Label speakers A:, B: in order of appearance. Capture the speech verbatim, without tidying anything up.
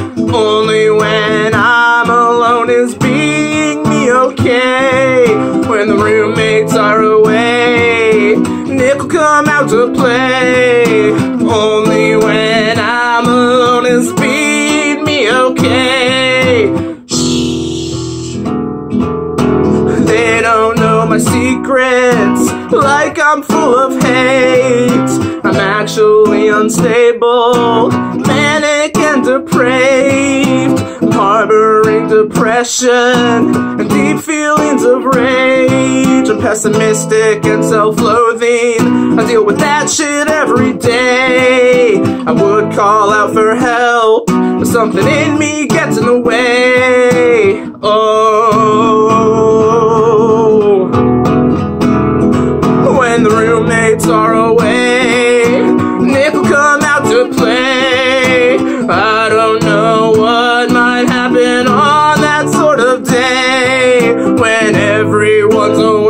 A: Only when I'm alone is being me okay. When the roommates are away, nickel come out to play. Only when I'm alone is being me okay. Shh. They don't know my secrets, like I'm full of hate. I'm actually unstable, manic and depraved. I'm harboring depression and deep feelings of rage. I'm pessimistic and self-loathing. I deal with that shit every day. I would call out for help, but something in me gets in the way. Oh, when the roommates are away, nickel come out to play. I don't know what might happen on that sort of day when everyone's away.